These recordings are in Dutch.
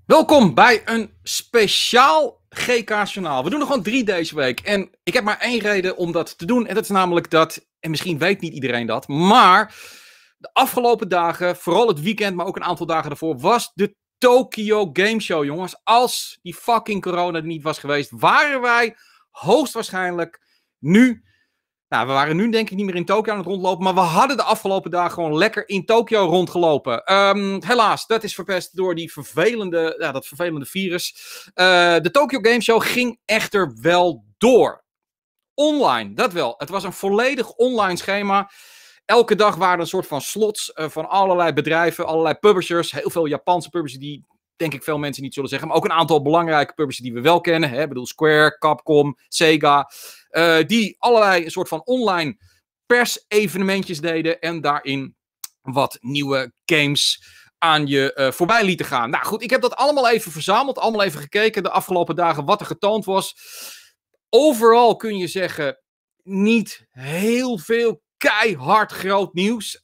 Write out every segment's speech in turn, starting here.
Welkom bij een speciaal GK-journaal. We doen er gewoon 3 deze week. En ik heb maar 1 reden om dat te doen. En dat is namelijk dat, en misschien weet niet iedereen dat, maar de afgelopen dagen, vooral het weekend, maar ook een aantal dagen daarvoor, was de Tokyo Game Show, jongens. Als die fucking corona er niet was geweest, waren wij hoogstwaarschijnlijk nu... Nou, we waren nu denk ik niet meer in Tokio aan het rondlopen, maar we hadden de afgelopen dagen gewoon lekker in Tokio rondgelopen. Helaas, dat is verpest door dat vervelende virus. De Tokyo Game Show ging echter wel door. Online, dat wel. Het was een volledig online schema. Elke dag waren er een soort van slots van allerlei bedrijven, allerlei publishers. Heel veel Japanse publishers die, denk ik, veel mensen niet zullen zeggen. Maar ook een aantal belangrijke publishers die we wel kennen. Ik bedoel Square, Capcom, Sega. Die allerlei een soort van online pers-evenementjes deden. En daarin wat nieuwe games aan je voorbij lieten gaan. Nou goed, ik heb dat allemaal even verzameld. Allemaal even gekeken de afgelopen dagen wat er getoond was. Overal kun je zeggen, niet heel veel keihard groot nieuws.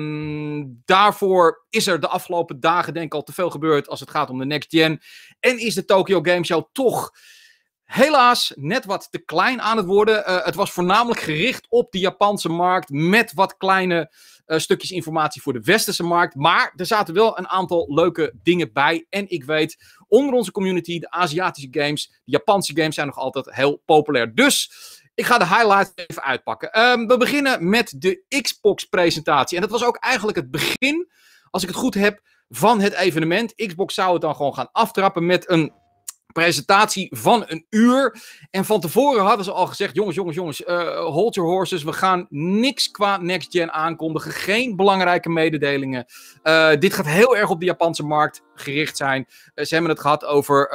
Daarvoor is er de afgelopen dagen denk ik al te veel gebeurd als het gaat om de next gen. En is de Tokyo Game Show toch helaas net wat te klein aan het worden. Het was voornamelijk gericht op de Japanse markt met wat kleine stukjes informatie voor de westerse markt. Maar er zaten wel een aantal leuke dingen bij. En ik weet, onder onze community, de Aziatische games, de Japanse games zijn nog altijd heel populair. Dus ik ga de highlights even uitpakken. We beginnen met de Xbox-presentatie. En dat was ook eigenlijk het begin, als ik het goed heb, van het evenement. Xbox zou het dan gewoon gaan aftrappen met een presentatie van 1 uur. En van tevoren hadden ze al gezegd, jongens, hold your horses. We gaan niks qua next gen aankondigen. Geen belangrijke mededelingen. Dit gaat heel erg op de Japanse markt gericht zijn. Ze hebben het gehad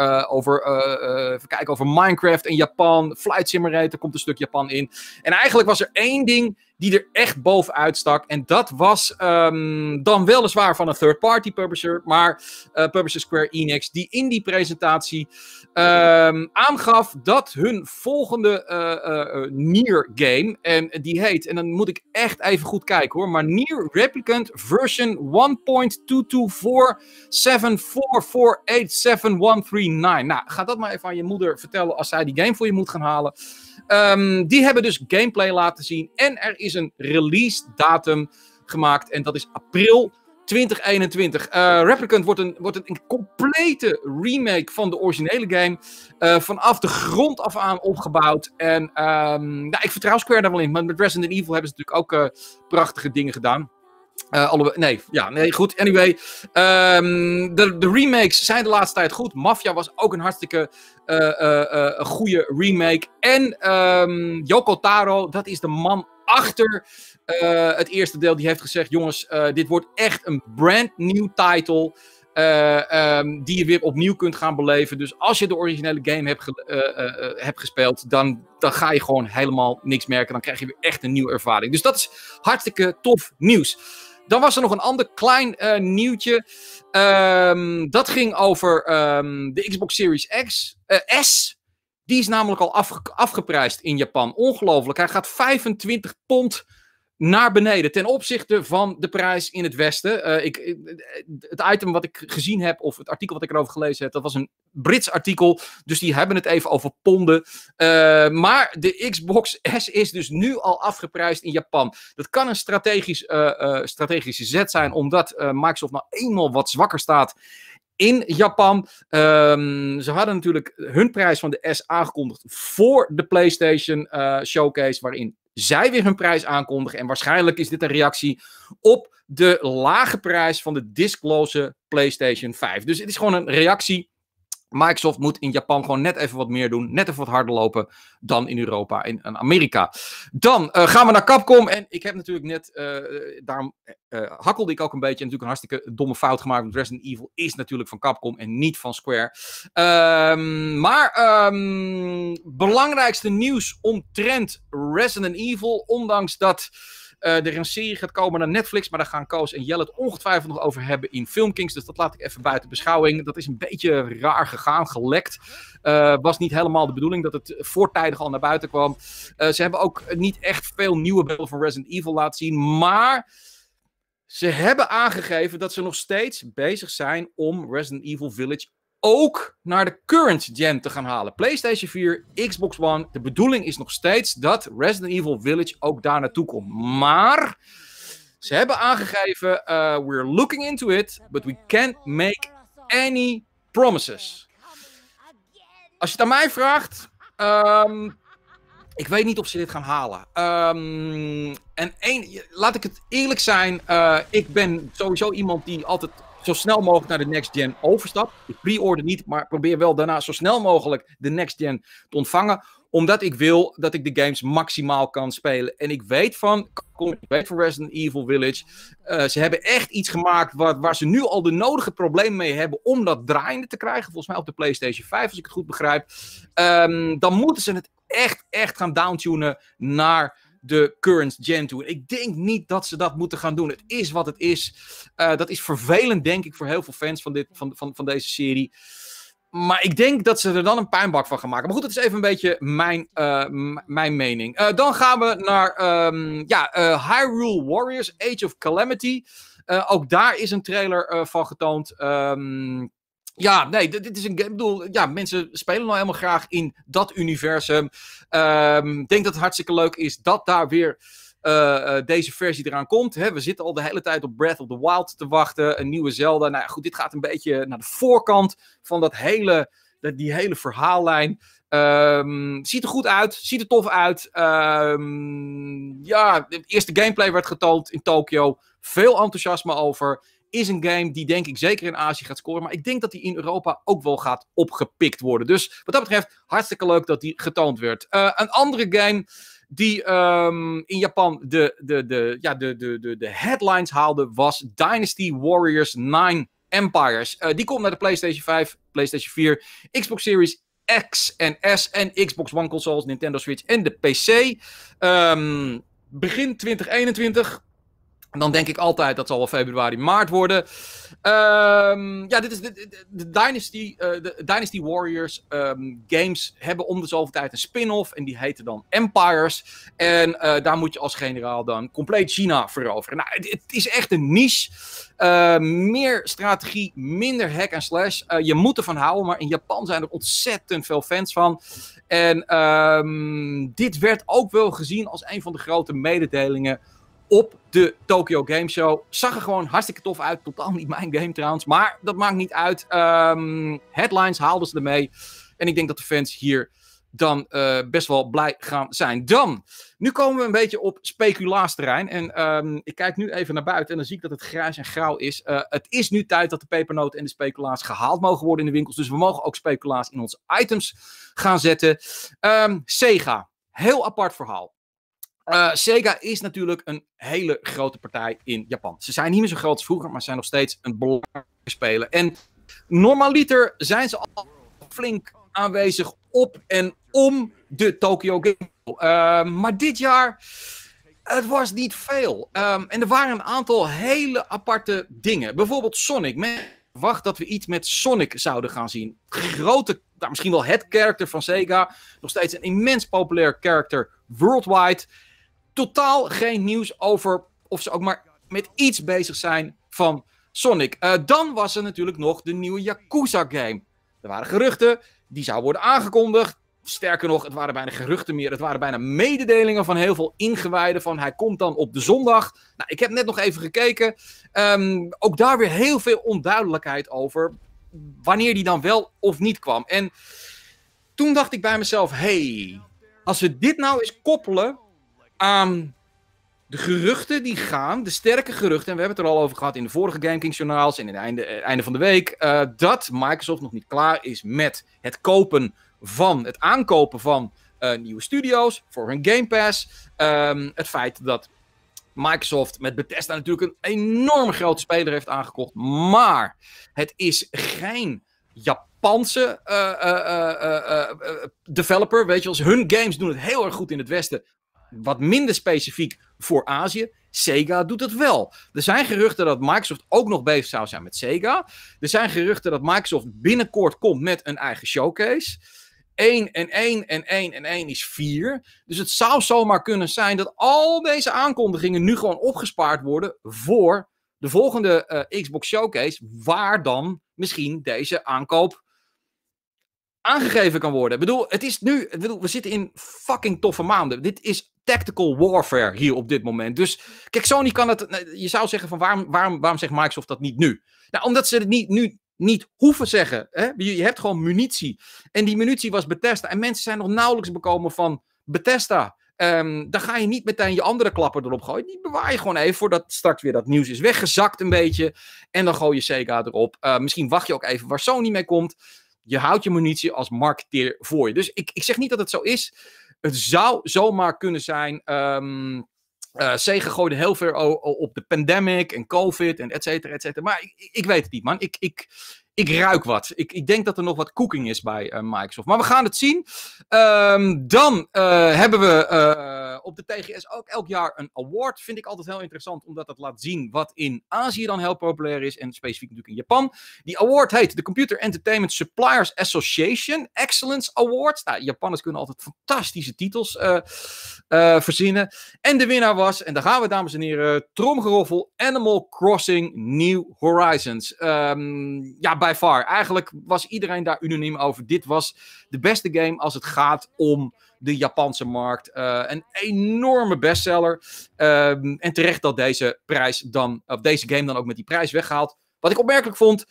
over Minecraft in Japan. Flight Simulator komt een stuk Japan in. En eigenlijk was er 1 ding die er echt bovenuit stak. En dat was dan weliswaar van een third-party publisher, maar publisher Square Enix, die in die presentatie aangaf dat hun volgende Nier game, en die heet, en dan moet ik echt even goed kijken hoor, maar Nier Replicant version 1.22474487139. Nou, ga dat maar even aan je moeder vertellen als zij die game voor je moet gaan halen. Die hebben dus gameplay laten zien en er is een release datum gemaakt en dat is april 2021. Replicant wordt een complete remake van de originele game. Vanaf de grond af aan opgebouwd. En ik vertrouw Square daar wel in. Maar met Resident Evil hebben ze natuurlijk ook prachtige dingen gedaan. Goed. Anyway, de remakes zijn de laatste tijd goed. Mafia was ook een hartstikke een goede remake. En Yoko Taro, dat is de man achter het eerste deel. Die heeft gezegd, jongens, dit wordt echt een brand new title. Die je weer opnieuw kunt gaan beleven. Dus als je de originele game hebt gespeeld, dan ga je gewoon helemaal niks merken. Dan krijg je weer echt een nieuwe ervaring. Dus dat is hartstikke tof nieuws. Dan was er nog een ander klein nieuwtje. Dat ging over de Xbox Series S. Die is namelijk al afgeprijsd in Japan. Ongelooflijk. Hij gaat 25 pond naar beneden ten opzichte van de prijs in het Westen. Het item wat ik gezien heb, of het artikel wat ik erover gelezen heb, dat was een Brits artikel. Dus die hebben het even over ponden. Maar de Xbox S is dus nu al afgeprijsd in Japan. Dat kan een strategische zet zijn, omdat Microsoft nou eenmaal wat zwakker staat in Japan. Ze hadden natuurlijk hun prijs van de S aangekondigd voor de PlayStation Showcase, waarin zij weer hun prijs aankondigen. En waarschijnlijk is dit een reactie op de lage prijs van de diskloze PlayStation 5. Dus het is gewoon een reactie. Microsoft moet in Japan gewoon net even wat meer doen. Net even wat harder lopen dan in Europa en in Amerika. Dan gaan we naar Capcom. En ik heb natuurlijk net, daarom hakkelde ik ook een beetje. Natuurlijk een hartstikke domme fout gemaakt. Want Resident Evil is natuurlijk van Capcom en niet van Square. Belangrijkste nieuws omtrent Resident Evil. Ondanks dat er een serie gaat komen naar Netflix, maar daar gaan Koos en Jelle het ongetwijfeld nog over hebben in Filmkings, dus dat laat ik even buiten beschouwing. Dat is een beetje raar gegaan, gelekt. Was niet helemaal de bedoeling dat het voortijdig al naar buiten kwam. Ze hebben ook niet echt veel nieuwe beelden van Resident Evil laten zien, maar ze hebben aangegeven dat ze nog steeds bezig zijn om Resident Evil Village ook naar de current gen te gaan halen. PlayStation 4, Xbox One. De bedoeling is nog steeds dat Resident Evil Village ook daar naartoe komt. Maar ze hebben aangegeven, we're looking into it, but we can't make any promises. Als je het aan mij vraagt, ik weet niet of ze dit gaan halen. Laat ik het eerlijk zijn, ik ben sowieso iemand die altijd zo snel mogelijk naar de next gen overstapt. Ik pre-order niet, maar probeer wel daarna zo snel mogelijk de next gen te ontvangen. Omdat ik wil dat ik de games maximaal kan spelen. En ik weet van Resident Evil Village. Ze hebben echt iets gemaakt waar ze nu al de nodige problemen mee hebben om dat draaiende te krijgen. Volgens mij op de PlayStation 5, als ik het goed begrijp. Dan moeten ze het echt gaan downtunen naar de current gen toe. Ik denk niet dat ze dat moeten gaan doen. Het is wat het is. Dat is vervelend, denk ik, voor heel veel fans van deze serie. Maar ik denk dat ze er dan een puinbak van gaan maken. Maar goed, dat is even een beetje mijn mening. Dan gaan we naar Hyrule Warriors, Age of Calamity. Ook daar is een trailer van getoond. Dit is een game. Ik bedoel, mensen spelen nou helemaal graag in dat universum. Ik denk dat het hartstikke leuk is dat daar weer deze versie eraan komt. Hè. We zitten al de hele tijd op Breath of the Wild te wachten. Een nieuwe Zelda. Nou ja, goed, dit gaat een beetje naar de voorkant van die hele verhaallijn. Ziet er goed uit. Ziet er tof uit. De eerste gameplay werd getoond in Tokyo. Veel enthousiasme over. Is een game die denk ik zeker in Azië gaat scoren. Maar ik denk dat die in Europa ook wel gaat opgepikt worden. Dus wat dat betreft hartstikke leuk dat die getoond werd. Een andere game die in Japan de headlines haalde was Dynasty Warriors 9 Empires. Die komt naar de PlayStation 5, PlayStation 4, Xbox Series X en S en Xbox One consoles, Nintendo Switch en de PC. Begin 2021. En dan denk ik altijd, dat zal wel februari, maart worden. Dit is de Dynasty Warriors games hebben om de zoveel tijd een spin-off. En die heten dan Empires. En daar moet je als generaal dan compleet China veroveren. Nou, het is echt een niche. Meer strategie, minder hack en slash. Je moet ervan houden, maar in Japan zijn er ontzettend veel fans van. En dit werd ook wel gezien als een van de grote mededelingen op de Tokyo Game Show. Zag er gewoon hartstikke tof uit. Totaal niet mijn game trouwens. Maar dat maakt niet uit. Headlines haalden ze ermee. En ik denk dat de fans hier dan best wel blij gaan zijn. Nu komen we een beetje op speculaasterrein. En ik kijk nu even naar buiten en dan zie ik dat het grijs en grauw is. Het is nu tijd dat de pepernoten en de speculaas gehaald mogen worden in de winkels. Dus we mogen ook speculaas in onze items gaan zetten. Sega. Heel apart verhaal. Sega is natuurlijk een hele grote partij in Japan. Ze zijn niet meer zo groot als vroeger, maar zijn nog steeds een belangrijke speler. En normaliter zijn ze al flink aanwezig op en om de Tokyo Game Show. Maar dit jaar, het was niet veel. En er waren een aantal hele aparte dingen. Bijvoorbeeld Sonic. Men verwacht dat we iets met Sonic zouden gaan zien. Grote, misschien wel het karakter van Sega. Nog steeds een immens populair karakter worldwide. Totaal geen nieuws over of ze ook maar met iets bezig zijn van Sonic. Dan was er natuurlijk nog de nieuwe Yakuza game. Er waren geruchten, die zou worden aangekondigd. Sterker nog, het waren bijna geruchten meer. Het waren bijna mededelingen van heel veel ingewijden van hij komt dan op de zondag. Nou, ik heb net nog even gekeken. Ook daar weer heel veel onduidelijkheid over wanneer die dan wel of niet kwam. En toen dacht ik bij mezelf, als we dit nou eens koppelen aan de geruchten die gaan, de sterke geruchten, en we hebben het er al over gehad in de vorige GameKings journaals en in het einde van de week, dat Microsoft nog niet klaar is met het aankopen van nieuwe studio's voor hun Game Pass. Het feit dat Microsoft met Bethesda natuurlijk een enorm grote speler heeft aangekocht, maar het is geen Japanse developer, weet je, als hun games doen het heel erg goed in het Westen, wat minder specifiek voor Azië. Sega doet het wel. Er zijn geruchten dat Microsoft ook nog bezig zou zijn met Sega. Er zijn geruchten dat Microsoft binnenkort komt met een eigen showcase. 1 en 1 en 1 en 1 is 4. Dus het zou zomaar kunnen zijn dat al deze aankondigingen nu gewoon opgespaard worden voor de volgende Xbox Showcase, waar dan misschien deze aankoop aangegeven kan worden. Ik bedoel, het is nu, we zitten in fucking toffe maanden. Dit is tactical warfare hier op dit moment. Dus, kijk, Sony kan het, je zou zeggen van waarom zegt Microsoft dat niet nu? Nou, omdat ze het niet hoeven zeggen. Hè? Je hebt gewoon munitie. En die munitie was Bethesda. En mensen zijn nog nauwelijks bekomen van Bethesda. Dan ga je niet meteen je andere klapper erop gooien. Die bewaar je gewoon even voordat straks weer dat nieuws is weggezakt een beetje. En dan gooi je Sega erop. Misschien wacht je ook even waar Sony mee komt. Je houdt je munitie als marketeer voor je. Dus ik zeg niet dat het zo is. Het zou zomaar kunnen zijn. Sega gooide heel veel op de pandemic en COVID en et cetera, et cetera. Maar ik weet het niet, man. Ik ruik wat. Ik denk dat er nog wat cooking is bij Microsoft. Maar we gaan het zien. Dan hebben we op de TGS ook elk jaar een award. Vind ik altijd heel interessant, omdat dat laat zien wat in Azië dan heel populair is. En specifiek natuurlijk in Japan. Die award heet de Computer Entertainment Suppliers Association Excellence Awards. Nou, Japanners kunnen altijd fantastische titels verzinnen. En de winnaar was, en daar gaan we, dames en heren, tromgeroffel, Animal Crossing New Horizons. Ja, by far. Eigenlijk was iedereen daar unaniem over. Dit was de beste game als het gaat om de Japanse markt. Een enorme bestseller. En terecht dat deze game dan ook met die prijs weggehaald. Wat ik opmerkelijk vond,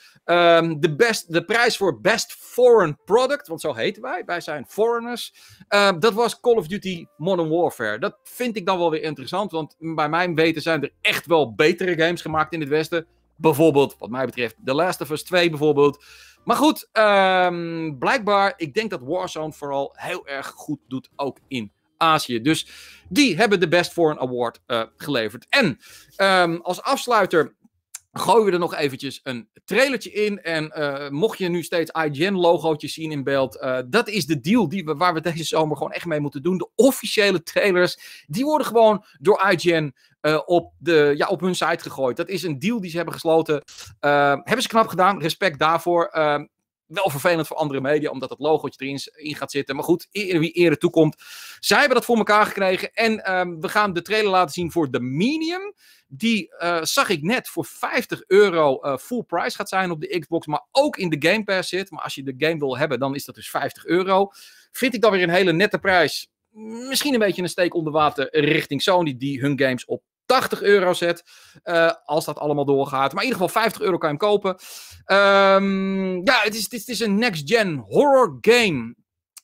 de prijs voor Best Foreign Product, want zo heten wij zijn foreigners, dat was Call of Duty Modern Warfare. Dat vind ik dan wel weer interessant, want bij mijn weten zijn er echt wel betere games gemaakt in het Westen. Bijvoorbeeld, wat mij betreft, The Last of Us 2 bijvoorbeeld. Maar goed, blijkbaar, ik denk dat Warzone vooral heel erg goed doet, ook in Azië. Dus die hebben de Best Foreign Award geleverd. En als afsluiter gooien we er nog eventjes een trailertje in. En mocht je nu steeds IGN-logootjes zien in beeld, dat is de deal waar we deze zomer gewoon echt mee moeten doen. De officiële trailers, die worden gewoon door IGN op hun site gegooid. Dat is een deal die ze hebben gesloten. Hebben ze knap gedaan, respect daarvoor. Wel vervelend voor andere media, omdat het logootje erin gaat zitten. Maar goed, wie eerder toekomt. Zij hebben dat voor elkaar gekregen. En we gaan de trailer laten zien voor The Medium. Die zag ik net voor €50 full price gaat zijn op de Xbox. Maar ook in de Game Pass zit. Maar als je de game wil hebben, dan is dat dus €50. Vind ik dan weer een hele nette prijs. Misschien een beetje een steek onder water richting Sony, die hun games op €80 zet. Als dat allemaal doorgaat. Maar in ieder geval €50 kan je hem kopen. Ja, het is een next-gen horror game.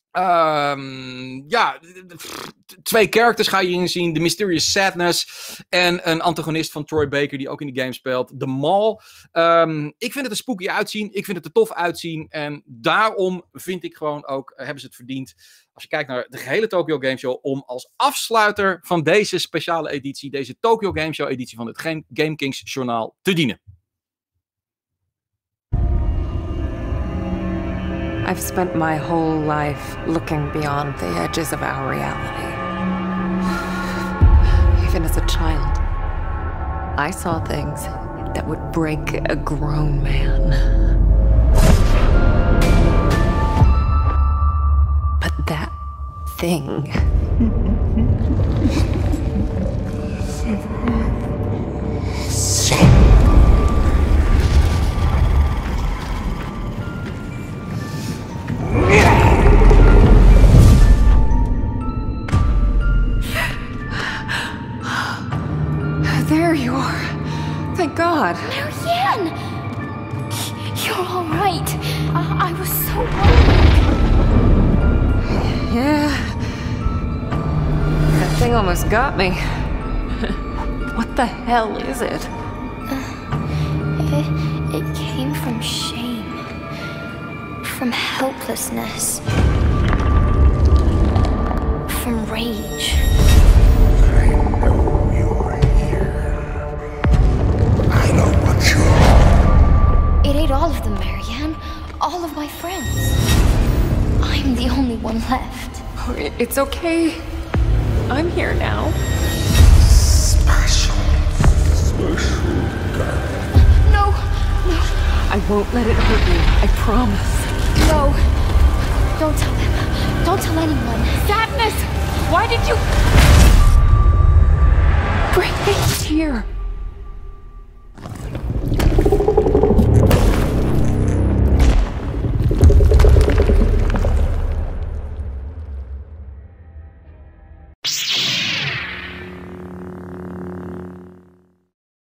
Ja, 2 characters ga je hierin zien. The Mysterious Sadness. En een antagonist van Troy Baker, die ook in de game speelt. The Mall. Ik vind het er spooky uitzien. Ik vind het er tof uitzien. En daarom vind ik gewoon ook, hebben ze het verdiend, als je kijkt naar de gehele Tokyo Game Show, om als afsluiter van deze speciale editie, deze Tokyo Game Show editie van het Game Kings journaal, te dienen. I've spent my whole life looking beyond the edges of our reality. Even as a child, I saw things that would break a grown man. But that thing... There you are. Thank God. Marianne! You're all right. I was so worried. Yeah. That thing almost got me. What the hell is it? It came from shame. From helplessness. From rage. I know you're here. I know what you're... It ate all of them, Marianne. All of my friends. I'm the only one left. Oh, it's okay. I'm here now. Special girl. No, no, I won't let it hurt you. I promise. no. Don't tell them. Don't tell anyone. Sadness! Why did you... Bring me here.